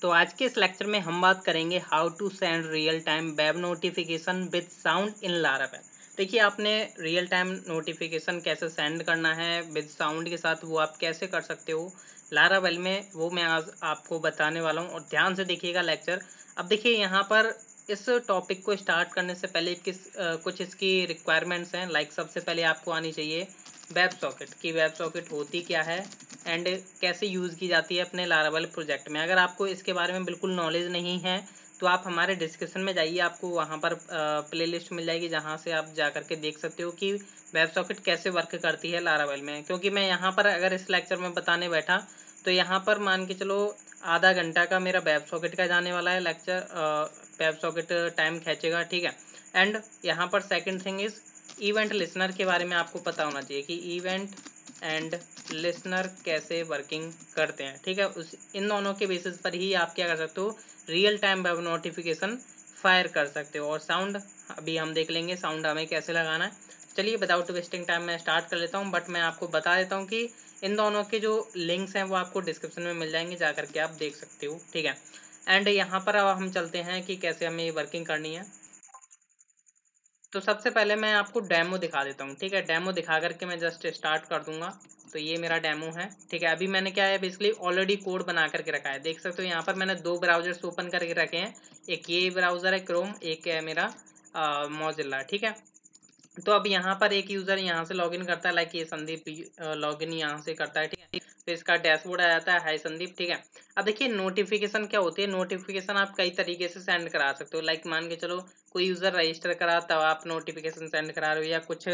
तो आज के इस लेक्चर में हम बात करेंगे how to send real time web notification with sound in Laravel. देखिए, आपने रियल टाइम नोटिफिकेशन कैसे सेंड करना है विद साउंड के साथ, वो आप कैसे कर सकते हो लारावेल में, वो मैं आज आपको बताने वाला हूँ। और ध्यान से देखिएगा लेक्चर। अब देखिए, यहाँ पर इस टॉपिक को स्टार्ट करने से पहले कुछ इसकी रिक्वायरमेंट्स हैं। लाइक सबसे पहले आपको आनी चाहिए वेब सॉकेट की वेब सॉकेट होती क्या है एंड कैसे यूज़ की जाती है अपने लारावेल प्रोजेक्ट में। अगर आपको इसके बारे में बिल्कुल नॉलेज नहीं है तो आप हमारे डिस्क्रिप्शन में जाइए, आपको वहाँ पर प्लेलिस्ट मिल जाएगी जहाँ से आप जा करके देख सकते हो कि वेब सॉकेट कैसे वर्क करती है लारावेल में। क्योंकि मैं यहाँ पर अगर इस लेक्चर में बताने बैठा तो यहाँ पर मान के चलो आधा घंटा का मेरा वेब सॉकेट का जाने वाला है लेक्चर, वेब सॉकेट टाइम खींचेगा, ठीक है। एंड यहाँ पर second thing is event listener के बारे में आपको पता होना चाहिए कि इवेंट एंड लिसनर कैसे वर्किंग करते हैं, ठीक है। इन दोनों के बेसिस पर ही आप क्या कर सकते हो, real time web notification fire कर सकते हो। और साउंड अभी हम देख लेंगे साउंड हमें कैसे लगाना है। चलिए विदाउट वेस्टिंग टाइम मैं स्टार्ट कर लेता हूँ, बट मैं आपको बता देता हूँ कि इन दोनों के जो लिंक्स हैं वो आपको डिस्क्रिप्शन में मिल जाएंगे, जा करके आप देख सकते हो, ठीक है। एंड यहाँ पर अब हम चलते हैं कि कैसे हमें वर्किंग करनी है। तो सबसे पहले मैं आपको डेमो दिखा देता हूँ, ठीक है। डेमो दिखा करके मैं जस्ट स्टार्ट कर दूंगा। तो ये मेरा डेमो है, ठीक है। अभी मैंने क्या है, बेसिकली ऑलरेडी कोड बना करके रखा है, देख सकते हो। यहाँ पर मैंने दो ब्राउजर्स ओपन करके रखे हैं, एक ये ब्राउजर है क्रोम, एक है मेरा मोजिल्ला, ठीक है। तो अब यहाँ पर एक यूजर यहाँ से लॉगिन करता है, लाइक ये संदीप लॉगिन यहाँ से करता है, ठीक है। तो इसका डैशबोर्ड आ जाता है, हाय संदीप, ठीक है। अब देखिए नोटिफिकेशन क्या होती है। नोटिफिकेशन आप कई तरीके से सेंड करा सकते हो। लाइक मान के चलो कोई यूजर रजिस्टर करा तब आप नोटिफिकेशन सेंड करा रहे हो, या कुछ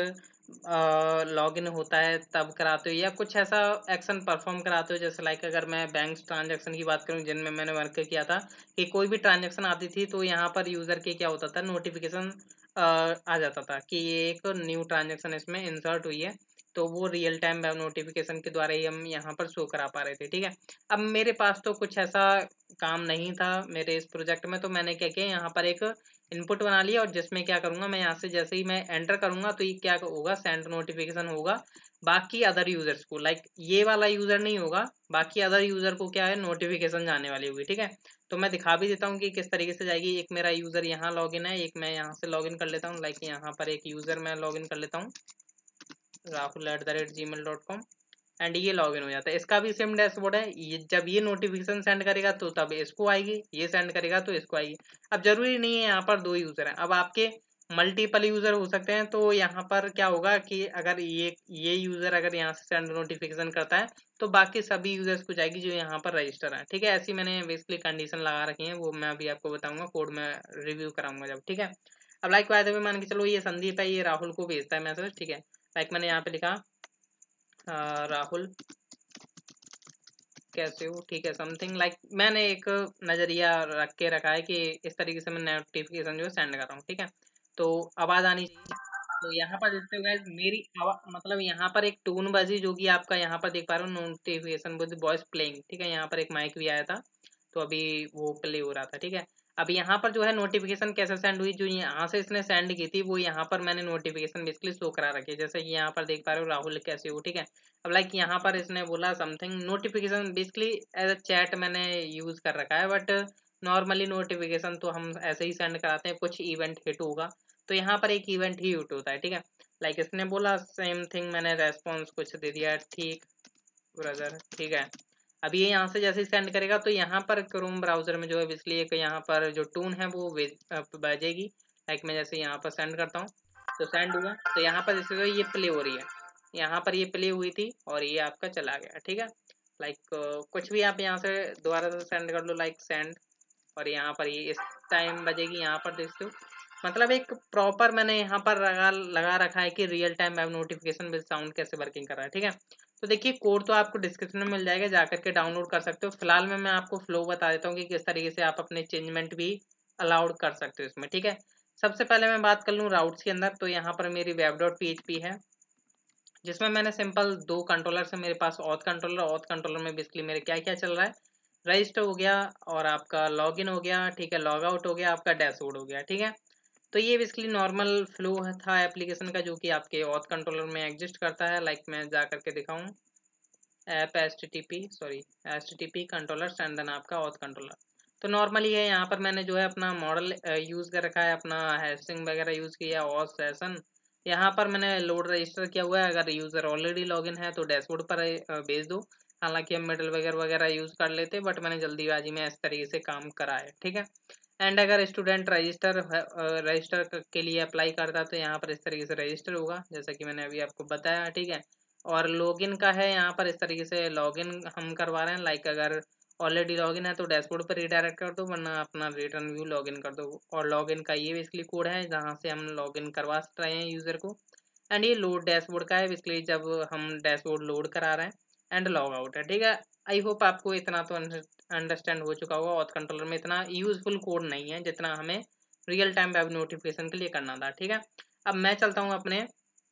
लॉगिन होता है तब कराते हो, या कुछ ऐसा एक्शन परफॉर्म कराते हो। जैसे लाइक अगर मैं बैंक ट्रांजेक्शन की बात करूँ जिनमें मैंने वर्क किया था, कि कोई भी ट्रांजेक्शन आती थी तो यहाँ पर यूजर के क्या होता था, नोटिफिकेशन आ जाता था कि ये एक न्यू ट्रांजेक्शन इसमें इंसर्ट हुई है। तो वो रियल टाइम वेब नोटिफिकेशन के द्वारा ही हम यहाँ पर शो करा पा रहे थे, ठीक है। अब मेरे पास तो कुछ ऐसा काम नहीं था मेरे इस प्रोजेक्ट में, तो मैंने क्या किया, यहाँ पर एक इनपुट बना लिया, और जिसमें क्या करूंगा मैं, यहाँ से जैसे ही मैं एंटर करूंगा तो ये क्या होगा, सेंड नोटिफिकेशन होगा बाकी अदर यूजर्स को। लाइक ये वाला यूजर नहीं होगा, बाकी अदर यूजर को क्या है, नोटिफिकेशन जाने वाली होगी, ठीक है। तो मैं दिखा भी देता हूँ कि किस तरीके से जाएगी। एक मेरा यूजर यहाँ लॉगिन है, एक मैं यहाँ से लॉगिन कर लेता हूँ। लाइक यहाँ पर एक यूजर मैं लॉगिन कर लेता हूँ, rahul@gmail.com, एंड ये लॉगिन हो जाता है। इसका भी सेम डैशबोर्ड है। ये जब ये नोटिफिकेशन सेंड करेगा तो तब इसको आएगी, ये सेंड करेगा तो इसको आएगी। अब जरूरी नहीं है यहाँ पर दो यूजर हैं, अब आपके मल्टीपल यूजर हो सकते हैं। तो यहाँ पर क्या होगा कि अगर ये यूजर अगर यहाँ से सेंड नोटिफिकेशन करता है तो बाकी सभी यूजर्स को जाएगी जो यहाँ पर रजिस्टर है, ठीक है। ऐसी मैंने बेसिकली कंडीशन लगा रखी है, वो मैं अभी आपको बताऊंगा, कोड में रिव्यू कराऊंगा जब, ठीक है। अब लाइक वायदे में मान के चलो ये संदीप है, ये राहुल को भेजता है मैसेज, ठीक है। लाइक मैंने यहाँ पे लिखा राहुल कैसे हो, ठीक है, समथिंग लाइक मैंने एक नजरिया रख के रखा है कि इस तरीके से मैं नोटिफिकेशन जो है सेंड कर रहा हूँ, ठीक है। तो आवाज आनी चाहिए। तो यहाँ पर देखते हो guys, मेरी आवाज मतलब यहाँ पर एक टून बजी जो कि आपका यहाँ पर देख पा रहे हो, नोटिफिकेशन विद वॉइस प्लेइंग, ठीक है। यहाँ पर एक माइक भी आया था तो अभी वो प्ले हो रहा था, ठीक है। अब यहाँ पर जो है नोटिफिकेशन कैसे सेंड हुई, जो यहाँ से इसने सेंड की थी वो यहाँ पर मैंने नोटिफिकेशन बेसिकली शो करा रखी है, जैसे कि यहाँ पर देख पा रहे हो, राहुल कैसे हो, ठीक है। अब लाइक यहाँ पर इसने बोला something, notification basically as a chat मैंने यूज कर रखा है, बट नॉर्मली नोटिफिकेशन तो हम ऐसे ही सेंड कराते हैं, कुछ इवेंट हिट होगा तो यहाँ पर एक इवेंट ही हिट होता है, ठीक है। लाइक इसने बोला सेम थिंग, मैंने रेस्पॉन्स कुछ दे दिया, ठीक ब्रदर, ठीक है। अब ये यहाँ से जैसे ही सेंड करेगा तो यहाँ पर क्रोम ब्राउजर में जो है इसलिए एक यहाँ पर जो टून है वो बजेगी। लाइक मैं जैसे यहाँ पर सेंड करता हूँ तो सेंड हुआ, तो यहाँ पर जैसे ये प्ले हो रही है, यहाँ पर ये प्ले हुई थी और ये आपका चला गया, ठीक है। लाइक कुछ भी आप यहाँ से दोबारा से सेंड कर लो, लाइक सेंड, और यहाँ पर ये इस टाइम बजेगी, यहाँ पर देखते हो। मतलब एक प्रॉपर मैंने यहाँ पर लगा रखा है कि real time web notification with sound कैसे वर्किंग कर रहा है, ठीक है। तो देखिए कोड तो आपको डिस्क्रिप्शन में मिल जाएगा, जाकर के डाउनलोड कर सकते हो। फिलहाल में मैं आपको फ्लो बता देता हूँ कि किस तरीके से आप अपने चेंजमेंट भी अलाउड कर सकते हो इसमें, ठीक है। सबसे पहले मैं बात कर लूँ राउट्स के अंदर, तो यहाँ पर मेरी web.php है जिसमें मैंने सिंपल दो कंट्रोलर से, मेरे पास ऑथ कंट्रोलर में बेसिकली मेरे क्या क्या चल रहा है, रजिस्टर हो गया और आपका लॉगिन हो गया, ठीक है, लॉग आउट हो गया, आपका डैशबोर्ड हो गया, ठीक है। तो ये बेसिकली नॉर्मल फ्लो था एप्लीकेशन का जो कि आपके ऑथ कंट्रोलर में एग्जिस्ट करता है। लाइक मैं जा करके दिखाऊं, app HTTP controller and then आपका ऑथ कंट्रोलर। तो नॉर्मली है यहाँ पर मैंने जो है अपना मॉडल यूज़ कर रखा है, अपना हैशिंग वगैरह यूज़ किया और सेशन यहाँ पर मैंने लोड रजिस्टर किया हुआ है। अगर यूज़र ऑलरेडी लॉगिन है तो डैशबोर्ड पर भेज दो। हालांकि हम मिडल वगैरह वगैरह यूज़ कर लेते, बट मैंने जल्दीबाजी में इस तरीके से काम करा है, ठीक है। एंड अगर स्टूडेंट रजिस्टर के लिए अप्लाई करता तो यहाँ पर इस तरीके से रजिस्टर होगा, जैसा कि मैंने अभी आपको बताया, ठीक है। और लॉगिन का है यहाँ पर इस तरीके से लॉगिन हम करवा रहे हैं। लाइक अगर ऑलरेडी लॉगिन है तो डैशबोर्ड पर रिडायरेक्ट कर दो, वरना अपना रिटर्न व्यू लॉगिन कर दो। और लॉगिन का ये बेसिकली कोड है जहाँ से हम लॉगिन करवा रहे हैं यूज़र को। एंड ये लोड डैशबोर्ड का है, बेसिकली जब हम डैशबोर्ड लोड करा रहे हैं। एंड लॉग आउट है, ठीक है। आई होप आपको इतना तो अंडरस्टैंड हो चुका होगा। ऑथ कंट्रोलर में इतना यूजफुल कोड नहीं है जितना हमें रियल टाइम वेब नोटिफिकेशन के लिए करना था, ठीक है। अब मैं चलता हूँ अपने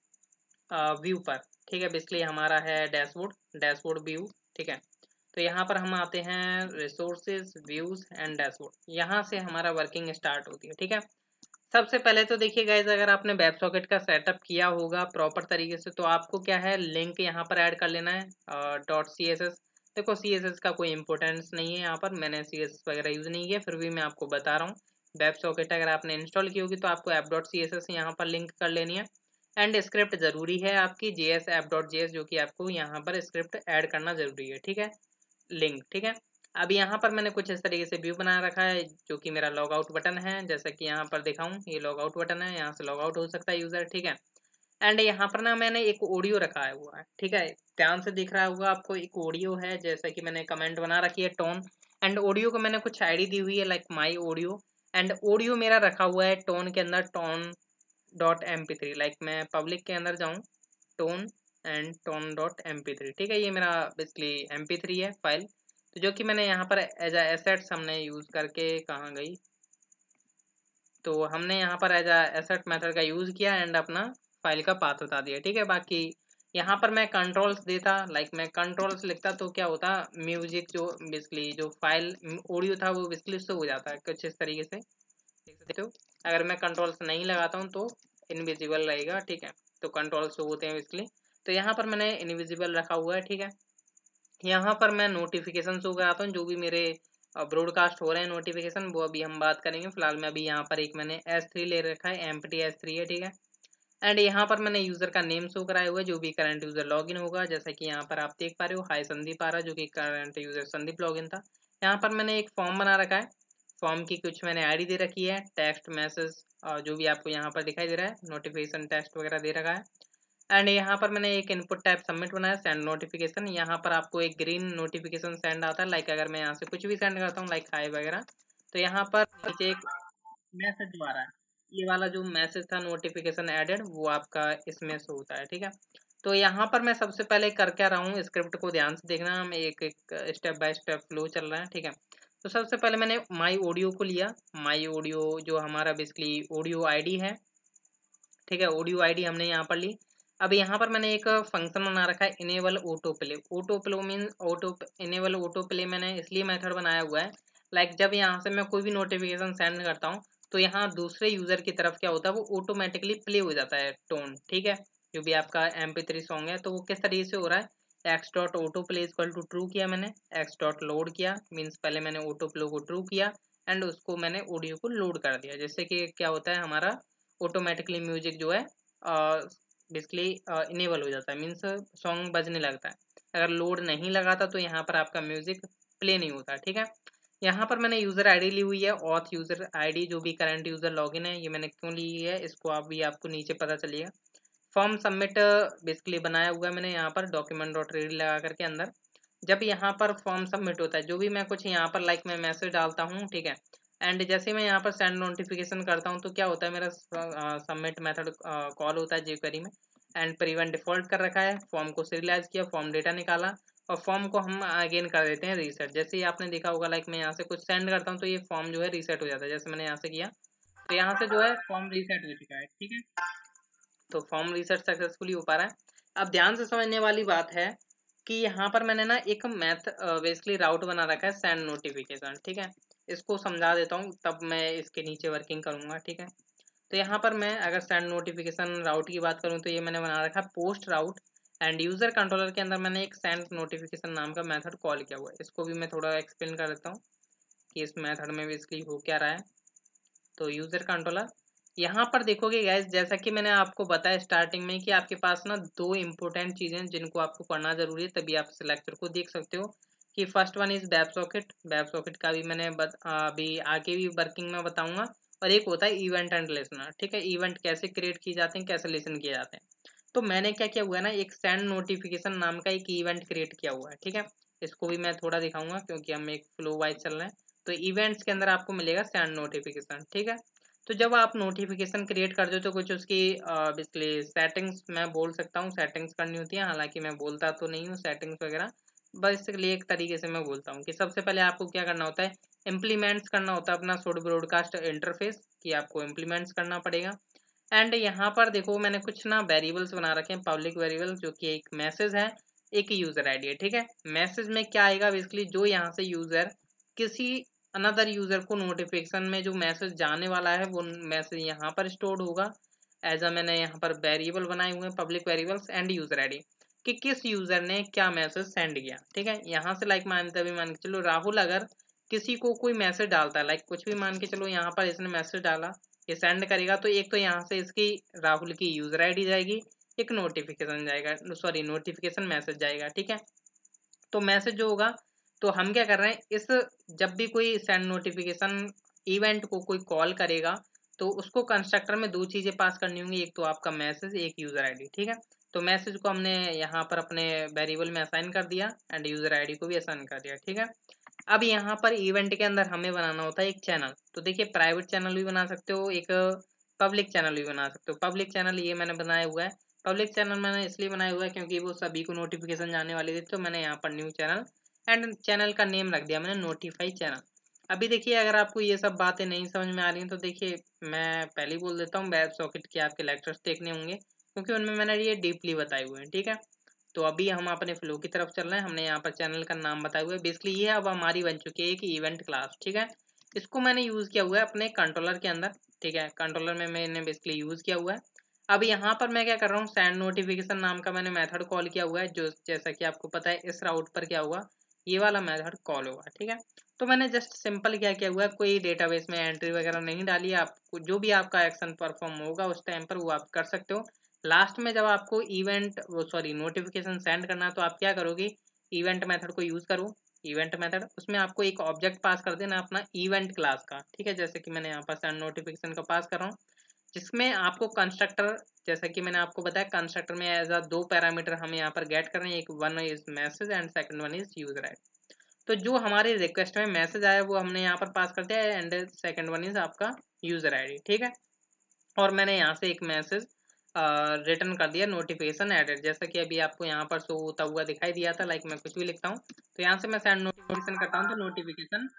व्यू पर, ठीक है। बेसिकली हमारा है डैशबोर्ड व्यू, ठीक है। तो यहाँ पर हम आते हैं रिसोर्सेज, व्यूज एंड डैशबोर्ड। यहाँ से हमारा वर्किंग स्टार्ट होती है, ठीक है। सबसे पहले तो देखिए गाइज, अगर आपने वेब सॉकेट का सेटअप किया होगा प्रॉपर तरीके से तो आपको क्या है, लिंक यहाँ पर ऐड कर लेना है डॉट सी एस एस। देखो सी एस एस का कोई इंपॉर्टेंस नहीं है यहाँ पर, मैंने सी एस एस वगैरह यूज़ नहीं किया, फिर भी मैं आपको बता रहा हूँ। वेब सॉकेट अगर आपने इंस्टॉल की होगी तो आपको app dot C S S यहाँ पर लिंक कर लेनी है। एंड स्क्रिप्ट जरूरी है आपकी J S app dot J S, जो कि आपको यहाँ पर स्क्रिप्ट ऐड करना जरूरी है, ठीक है। लिंक, ठीक है। अब यहाँ पर मैंने कुछ इस तरीके से व्यू बना रखा है, जो कि मेरा लॉग आउट बटन है। जैसा कि यहाँ पर दिखाऊं, ये लॉग आउट बटन है, यहाँ से लॉग आउट हो सकता है यूजर, ठीक है। एंड यहाँ पर ना मैंने एक ऑडियो रखा है हुआ है, ठीक है। ध्यान से दिख रहा होगा आपको, एक ऑडियो है, जैसा कि मैंने कमेंट बना रखी है टोन। एंड ऑडियो को मैंने कुछ आईडी दी हुई है, like my audio. And audio मेरा रखा हुआ है टोन के अंदर, tone dot M P three. Like मैं पब्लिक के अंदर जाऊँ, tone and tone dot M P three, ठीक है। ये मेरा बेसिकली एम पी थ्री है फाइल, तो जो कि मैंने यहाँ पर एज अ एसेट्स हमने यूज़ करके, कहाँ गई, तो हमने यहाँ पर एज अ एसेट मेथड का यूज़ किया एंड अपना फाइल का पाथ बता दिया, ठीक है। बाकी यहाँ पर मैं कंट्रोल्स देता, लाइक मैं कंट्रोल्स लिखता तो क्या होता, म्यूजिक जो बेसिकली जो फाइल ऑडियो था वो बेसिकली उससे हो जाता है कुछ इस तरीके से, देख सकते हो। अगर मैं कंट्रोल्स नहीं लगाता हूँ तो इनविजिबल रहेगा, ठीक है। तो कंट्रोल्स होते हैं बेसिकली, तो यहाँ पर मैंने इनविजिबल रखा हुआ है, ठीक है। यहाँ पर मैं नोटिफिकेशन शो कराता हूँ, जो भी मेरे ब्रॉडकास्ट हो रहे हैं नोटिफिकेशन, वो अभी हम बात करेंगे। फिलहाल मैं अभी यहाँ पर एक मैंने S3 ले रखा है, एम्प्टी S3 है, ठीक है। एंड यहाँ पर मैंने यूजर का नेम शो कराया हुआ है, जो भी करंट यूजर लॉगिन होगा। जैसा कि यहाँ पर आप देख पा रहे हो, हाई संदीप आ रहा है, जो कि करंट यूजर संदीप लॉगिन था। यहाँ पर मैंने एक फॉर्म बना रखा है, फॉर्म की कुछ मैंने आईडी दे रखी है, टेक्स्ट मैसेज जो भी आपको यहाँ पर दिखाई दे रहा है, नोटिफिकेशन टेक्स्ट वगैरह दे रखा है। एंड यहाँ पर मैंने एक इनपुट टाइप सबमिट बनाया, सेंड नोटिफिकेशन। यहाँ पर आपको एक ग्रीन नोटिफिकेशन सेंड आता है, लाइक अगर मैं यहाँ से कुछ भी सेंड करता हूँ, लाइक हाई वगैरह, तो यहाँ पर नीचे एक मैसेज जो आ रहा है, ये वाला जो मैसेज था नोटिफिकेशन एडेड, वो आपका इसमें से होता है, ठीक है। तो यहाँ पर मैं सबसे पहले कर क्या रहा हूँ, स्क्रिप्ट को ध्यान से देखना, हम एक एक स्टेप बाय स्टेप फ्लो चल रहा है, ठीक है। तो सबसे पहले मैंने माई ऑडियो को लिया, माई ऑडियो जो हमारा बेसिकली ऑडियो आईडी है, ठीक है। ऑडियो आईडी हमने यहाँ पर ली। अब यहाँ पर मैंने एक फंक्शन बना रखा है, enable auto play. Auto play mean enable auto play मैंने इसलिए मेथड बनाया हुआ है, लाइक जब यहाँ से मैं कोई भी नोटिफिकेशन सेंड करता हूँ तो यहाँ दूसरे यूजर की तरफ क्या होता है, वो ऑटोमेटिकली प्ले हो जाता है टोन, ठीक है। जो भी आपका MP3 सॉन्ग है, तो वो किस तरीके से हो रहा है, X dot auto play equal to true किया मैंने, एक्स डॉट लोड किया, मीन्स पहले मैंने ऑटो प्ले को ट्रू किया एंड उसको मैंने ऑडियो को लोड कर दिया, जिससे कि क्या होता है, हमारा ऑटोमेटिकली म्यूजिक जो है बेसिकली इनेबल हो जाता है, मीन्स सॉन्ग बजने लगता है। अगर लोड नहीं लगाता तो यहाँ पर आपका म्यूजिक प्ले नहीं होता, ठीक है। यहाँ पर मैंने यूजर आईडी ली हुई है, ऑथ यूजर आईडी, जो भी करंट यूजर लॉगिन है। ये मैंने क्यों ली है, इसको आप भी आपको नीचे पता चलिएगा। फॉर्म सबमिट बेसिकली बनाया हुआ है मैंने यहाँ पर डॉक्यूमेंट डॉट रीड लगा करके अंदर। जब यहाँ पर फॉर्म सबमिट होता है, जो भी मैं कुछ यहाँ पर लाइक मैं मैसेज डालता हूँ, ठीक है। एंड जैसे मैं यहाँ पर सेंड नोटिफिकेशन करता हूँ तो क्या होता है, मेरा सबमिट मेथड कॉल होता है jQuery में। एंड प्रीवन डिफॉल्ट कर रखा है, फॉर्म को सीरियलाइज किया, फॉर्म डेटा निकाला, और फॉर्म को हम अगेन कर देते हैं रीसेट। जैसे ही आपने देखा होगा, लाइक मैं यहाँ से कुछ सेंड करता हूँ तो ये फॉर्म जो है रीसेट हो जाता है, जैसे मैंने यहाँ से किया, तो यहाँ से जो है फॉर्म रीसेट हो चुका है, ठीक है। तो फॉर्म रीसेट सक्सेसफुली हो पा रहा है। अब ध्यान से समझने वाली बात है कि यहाँ पर मैंने ना एक मैथ बेसिकली राउट बना रखा है, सेंड नोटिफिकेशन, ठीक है। इसको समझा देता हूँ, तब मैं इसके नीचे वर्किंग करूंगा, ठीक है। तो यहाँ पर मैं अगर सेंड नोटिफिकेशन राउट की बात करूँ तो ये मैंने बना रखा है post route, and user controller के अंदर मैंने एक सेंड नोटिफिकेशन नाम का मेथड कॉल किया हुआ है। इसको भी मैं थोड़ा एक्सप्लेन कर देता हूँ कि इस मेथड में बेसिकली हो क्या रहा है। तो यूजर कंट्रोलर यहाँ पर देखोगे गाइस, जैसा कि मैंने आपको बताया स्टार्टिंग में कि आपके पास ना दो इंपॉर्टेंट चीजें जिनको आपको पढ़ना जरूरी है, तभी आप इस लेक्चर को देख सकते हो। कि first one is web socket. Web socket का भी मैंने अभी आगे भी वर्किंग में बताऊंगा। और एक होता है इवेंट एंड लिसनर। ठीक है, इवेंट कैसे क्रिएट किए जाते हैं, कैसे लिसन किए जाते हैं। तो मैंने क्या किया हुआ है ना, एक सेंड नोटिफिकेशन नाम का एक इवेंट क्रिएट किया हुआ है। ठीक है, इसको भी मैं थोड़ा दिखाऊंगा क्योंकि हम एक फ्लो वाइज चल रहे हैं। तो इवेंट्स के अंदर आपको मिलेगा सेंड नोटिफिकेशन। ठीक है, तो जब आप नोटिफिकेशन क्रिएट करते हो तो कुछ उसकी बेसिकली सेटिंग्स मैं बोल सकता हूँ, सेटिंग्स करनी होती है। हालांकि मैं बोलता तो नहीं हूँ सेटिंग्स वगैरह, बेसिकली एक तरीके से मैं बोलता हूँ कि सबसे पहले आपको क्या करना होता है, इम्प्लीमेंट्स करना होता है अपना सुडो ब्रॉडकास्ट इंटरफेस कि आपको इम्प्लीमेंट्स करना पड़ेगा। एंड यहाँ पर देखो मैंने कुछ ना वेरिएबल्स बना रखे हैं, पब्लिक वेरिएबल, जो कि एक मैसेज है, एक यूजर आईडी है। ठीक है, मैसेज में क्या आएगा, बेसिकली जो यहाँ से यूजर किसी अनदर यूजर को नोटिफिकेशन में जो मैसेज जाने वाला है वो मैसेज यहाँ पर स्टोर होगा। एज अ मैंने यहाँ पर वेरिएबल बनाए हुए हैं, public variables and user ID, कि किस यूजर ने क्या मैसेज सेंड किया। ठीक है, यहाँ से लाइक मान के चलो राहुल अगर किसी को कोई मैसेज डालता है, लाइक कुछ भी मान के चलो, यहाँ पर इसने मैसेज डाला, ये सेंड करेगा, तो एक तो यहाँ से इसकी राहुल की यूजर आईडी जाएगी, एक नोटिफिकेशन जाएगा, सॉरी नोटिफिकेशन मैसेज जाएगा। ठीक है, तो मैसेज जो होगा, तो हम क्या कर रहे हैं, इस जब भी कोई सेंड नोटिफिकेशन इवेंट को कोई कॉल करेगा तो उसको कंस्ट्रक्टर में दो चीजें पास करनी होंगी, एक तो आपका मैसेज, एक यूजर आईडी। ठीक है, तो मैसेज को हमने यहाँ पर अपने वेरिएबल में असाइन कर दिया एंड यूजर आईडी को भी असाइन कर दिया। ठीक है, अब यहाँ पर इवेंट के अंदर हमें बनाना होता है एक चैनल। तो देखिए प्राइवेट चैनल भी बना सकते हो, एक पब्लिक चैनल भी बना सकते हो। पब्लिक चैनल ये मैंने बनाया हुआ है, पब्लिक चैनल मैंने इसलिए बनाया हुआ है क्योंकि वो सभी को नोटिफिकेशन जाने वाली थी, तो मैंने यहाँ पर न्यू चैनल एंड चैनल का नेम रख दिया मैंने नोटिफाई चैनल। अभी देखिए अगर आपको ये सब बातें नहीं समझ में आ रही हैं तो देखिए मैं पहले ही बोल देता हूँ, वेब सॉकेट के आपके लेक्चर्स देखने होंगे क्योंकि उनमें मैंने ये डीपली बताए हुए हैं। ठीक है, तो अभी हम अपने फ्लो की तरफ चल रहे हैं। हमने यहाँ पर चैनल का नाम बताया हुआ है, बेसिकली ये अब हमारी बन चुकी है एक इवेंट क्लास। ठीक है, इसको मैंने यूज किया हुआ है अपने कंट्रोलर के अंदर। ठीक है, कंट्रोलर में मैंने बेसिकली यूज किया हुआ है। अब यहाँ पर मैं क्या कर रहा हूँ, सेंड नोटिफिकेशन नाम का मैंने मेथड कॉल किया हुआ है, जो जैसा कि आपको पता है इस राउट पर क्या हुआ, ये वाला मेथड कॉल होगा। ठीक है, तो मैंने जस्ट सिंपल क्या किया हुआ है, कोई डेटाबेस में एंट्री वगैरह नहीं डाली है। आपको जो भी आपका एक्शन परफॉर्म होगा उस टाइम पर वो आप कर सकते हो। लास्ट में जब आपको इवेंट वो सॉरी नोटिफिकेशन सेंड करना है तो आप क्या करोगे, इवेंट मेथड को यूज करो। इवेंट मेथड, उसमें आपको एक ऑब्जेक्ट पास कर देना अपना इवेंट क्लास का। ठीक है, जैसे कि मैंने यहाँ पर सेंड नोटिफिकेशन का पास कर रहा हूँ, जिसमें आपको कंस्ट्रक्टर, जैसा कि मैंने आपको बताया कंस्ट्रक्टर में एज अ दो पैरामीटर हम यहाँ पर गेट कर रहे हैं, एक one is message and second one is user ID. तो जो हमारी रिक्वेस्ट में मैसेज आया वो हमने यहाँ पर पास कर दिया एंड सेकंड वन इज आपका यूजर आईडी। ठीक है, और मैंने यहाँ से एक मैसेज रिटर्न कर दिया नोटिफिकेशन एडेड, जैसा कि अभी आपको यहाँ पर शो होता हुआ दिखाई दिया था। लाइक मैं कुछ भी लिखता हूँ तो यहाँ से मैं सेंड नोटिफिकेशन करता हूँ तो नोटिफिकेशन,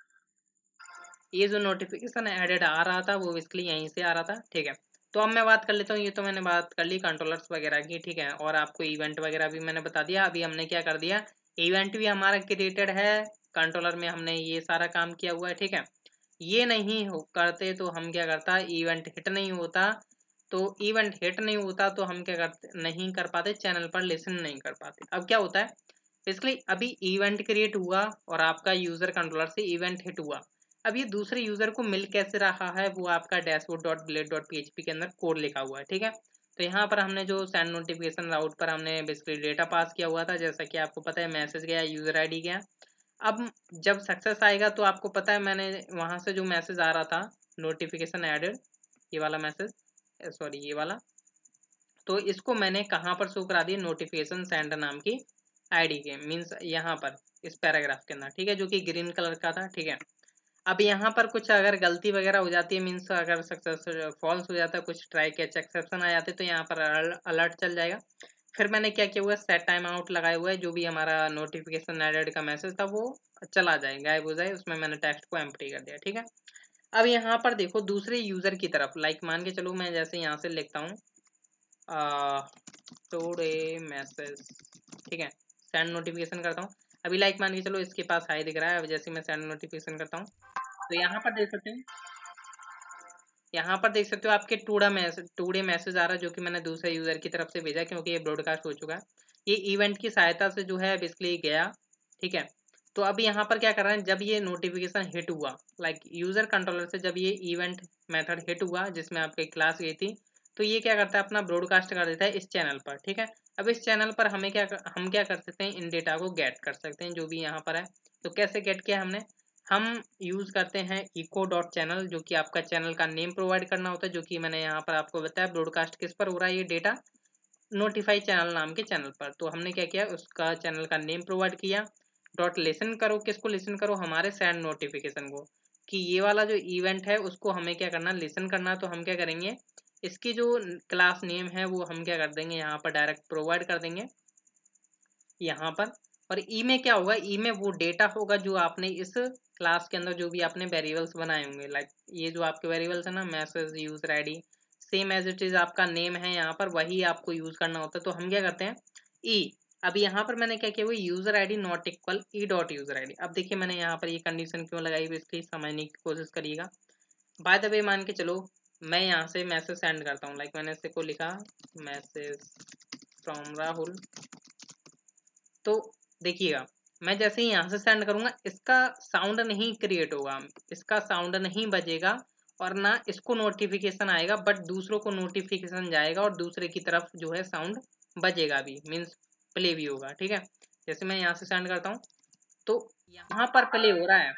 ये जो नोटिफिकेशन एडेड आ रहा था वो बेसिकली यहीं से आ रहा था। ठीक है, तो अब मैं बात कर लेता हूँ, ये तो मैंने बात कर ली कंट्रोलर्स वगैरह की। ठीक है, और आपको इवेंट वगैरह भी मैंने बता दिया। अभी हमने क्या कर दिया, इवेंट भी हमारा क्रिएटेड है, कंट्रोलर में हमने ये सारा काम किया हुआ है। ठीक है, ये नहीं हो करते तो हम क्या करता, इवेंट हिट नहीं होता, तो इवेंट हिट नहीं होता तो हम क्या करते, नहीं कर पाते, चैनल पर लिसन नहीं कर पाते। अब क्या होता है, बेसिकली अभी इवेंट क्रिएट हुआ और आपका यूजर कंट्रोलर से इवेंट हिट हुआ। अब ये दूसरे यूजर को मिल कैसे रहा है, वो आपका dashboard dot blade dot PHP के अंदर कोड लिखा हुआ है। ठीक है, तो यहाँ पर हमने जो सेंड नोटिफिकेशन राउट पर हमने बेसिकली डेटा पास किया हुआ था, जैसा कि आपको पता है मैसेज गया, यूजर आईडी गया। अब जब सक्सेस आएगा तो आपको पता है मैंने वहां से जो मैसेज आ रहा था नोटिफिकेशन एडेड, ये वाला मैसेज, सॉरी ये वाला, तो इसको मैंने कहाँ पर शो करा दिया, नोटिफिकेशन सेंड नाम की आईडी के, मीन्स यहाँ पर इस पैराग्राफ के अंदर। ठीक है, जो कि ग्रीन कलर का था। ठीक है, अब यहाँ पर कुछ अगर गलती वगैरह हो जाती है, मीन्स अगर सक्सेस फॉल्स हो जाता है, कुछ ट्राई कैच एक्सेप्शन आ जाते हैं, तो यहाँ पर अलर्ट चल जाएगा। फिर मैंने क्या किया हुआ है, सेट टाइम आउट लगाया हुआ है, जो भी हमारा नोटिफिकेशन एडेड का मैसेज था वो चला जाए, गायब हो जाए, उसमें मैंने टेक्स्ट को एम्प्टी कर दिया। ठीक है, अब यहाँ पर देखो दूसरे यूजर की तरफ, लाइक मान के चलो मैं जैसे यहाँ से लिखता हूँ टुडे मैसेज। ठीक है, सेंड नोटिफिकेशन करता हूँ। अभी लाइक मान के चलो इसके पास हाई दिख रहा है, अब जैसे मैं सेंड नोटिफिकेशन करता हूँ तो यहाँ पर देख सकते हो, यहाँ पर देख सकते हो आपके टूडे मैसेज आ रहा है, जो कि मैंने दूसरे यूजर की तरफ से भेजा क्योंकि ये ब्रॉडकास्ट हो चुका है। ये इवेंट की सहायता से जो है बेसिकली गया। ठीक है, तो अब यहाँ पर क्या कर रहे हैं, जब ये नोटिफिकेशन हिट हुआ, लाइक यूजर कंट्रोलर से जब ये इवेंट मेथड हिट हुआ जिसमें आपकी क्लास गई थी, तो ये क्या करता है, अपना ब्रॉडकास्ट कर देता है इस चैनल पर। ठीक है, अब इस चैनल पर हम क्या कर सकते हैं, इन डेटा को गेट कर सकते हैं जो भी यहाँ पर है। तो कैसे गेट किया हमने, हम यूज करते हैं इको डॉट चैनल, जो कि आपका चैनल का नेम प्रोवाइड करना होता है, जो कि मैंने यहाँ पर आपको बताया ब्रॉडकास्ट किस पर हो रहा है ये डेटा, नोटिफाई चैनल नाम के चैनल पर। तो हमने क्या किया, उसका चैनल का नेम प्रोवाइड किया। डॉट लिसन करो, किसको लिसन करो, हमारे सेंड नोटिफिकेशन को, कि ये वाला जो इवेंट है उसको हमें क्या करना, लिसन करना। तो हम क्या करेंगे, इसकी जो क्लास नेम है वो हम क्या कर देंगे, यहाँ पर डायरेक्ट प्रोवाइड कर देंगे यहाँ पर। और ई में क्या होगा, ई में वो डेटा होगा जो आपने इस क्लास के अंदर जो भी आपने वेरिएबल्स बनाए होंगे, लाइक ये जो आपके वेरिएबल्स है ना, message, user ID, same as it is आपका नेम है यहाँ पर, वही आपको यूज करना होता है। तो हम क्या करते हैं, ई। अब यहाँ पर मैंने क्या किया, वो user ID not equal E dot user ID. अब देखिए मैंने यहाँ पर ये कंडीशन क्यों लगाई हुई, इसकी समझने की कोशिश करिएगा। बाय द वे मान के चलो मैं यहाँ से मैसेज सेंड करता हूँ, लाइक मैंने इसको लिखा मैसेज फ्रॉम राहुल। तो देखिएगा, मैं जैसे ही यहाँ से सेंड करूंगा इसका साउंड नहीं क्रिएट होगा, इसका साउंड नहीं बजेगा और ना इसको नोटिफिकेशन आएगा, बट दूसरों को नोटिफिकेशन जाएगा और दूसरे की तरफ जो है साउंड बजेगा भी, मीन्स प्ले भी होगा। ठीक है, जैसे मैं यहाँ से सेंड करता हूँ तो यहाँ पर प्ले हो रहा है,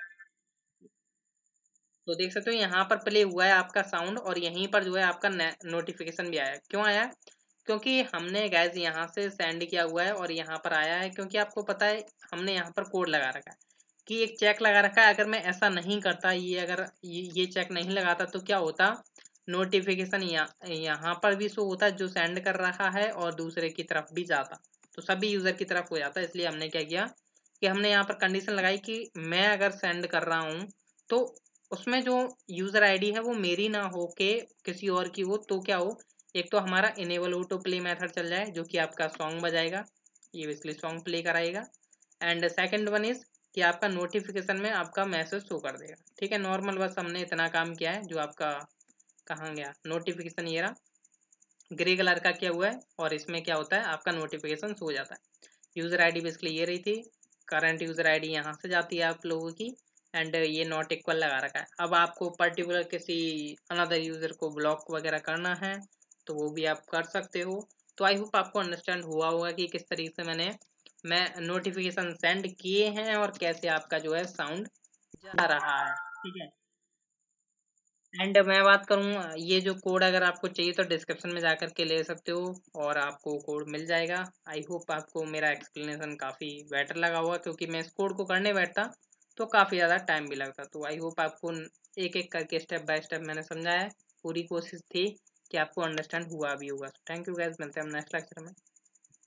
तो देख सकते हो यहाँ पर प्ले हुआ है आपका साउंड, और यहीं पर जो है आपका नोटिफिकेशन भी आया। क्यों आया, क्योंकि हमने गैस यहाँ से सेंड किया हुआ है और यहाँ पर आया है, क्योंकि आपको पता है हमने यहाँ पर कोड लगा रखा है कि एक चेक लगा रखा है, अगर मैं ऐसा नहीं करता, ये अगर ये चेक नहीं लगाता तो क्या होता, नोटिफिकेशन यहाँ पर भी शो होता जो सेंड कर रहा है और दूसरे की तरफ भी जाता, तो सभी यूजर की तरफ हो जाता। इसलिए हमने क्या किया कि हमने यहाँ पर कंडीशन लगाई कि मैं अगर सेंड कर रहा हूँ तो उसमें जो यूजर आईडी है वो मेरी ना हो के किसी और की हो, तो क्या हो, एक तो हमारा इनेबल ऑटो प्ले मेथड चल जाए जो कि आपका सॉन्ग बजाएगा, ये बेसिकली सॉन्ग प्ले कराएगा। एंड सेकंड वन इज कि आपका नोटिफिकेशन में आपका मैसेज शो कर देगा। ठीक है, नॉर्मल बस हमने इतना काम किया है। जो आपका कहाँ गया नोटिफिकेशन, ये रहा ग्रे कलर का किया हुआ है, और इसमें क्या होता है आपका नोटिफिकेशन हो जाता है। यूजर आईडी बेसिकली ये रही थी, करंट यूजर आईडी यहाँ से जाती है आप लोगों की, एंड ये नॉट इक्वल लगा रखा है। अब आपको पर्टिकुलर किसी अनदर यूजर को ब्लॉक वगैरह करना है तो वो भी आप कर सकते हो। तो आई होप आपको अंडरस्टैंड हुआ होगा कि किस तरीके से मैं नोटिफिकेशन सेंड किए हैं और कैसे आपका जो है साउंड जा रहा है। ठीक है, एंड मैं बात करूँ, ये जो कोड अगर आपको चाहिए तो डिस्क्रिप्शन में जाकर के ले सकते हो और आपको कोड मिल जाएगा। आई होप आपको मेरा एक्सप्लेनेशन काफ़ी बेटर लगा होगा, क्योंकि मैं इस कोड को करने बैठता तो काफ़ी ज़्यादा टाइम भी लगता। तो आई होप आपको एक एक करके स्टेप बाय स्टेप मैंने समझाया है, पूरी कोशिश थी कि आपको अंडरस्टैंड हुआ भी होगा। थैंक यू गाइस, मिलते हैं हम नेक्स्ट लेक्चर में।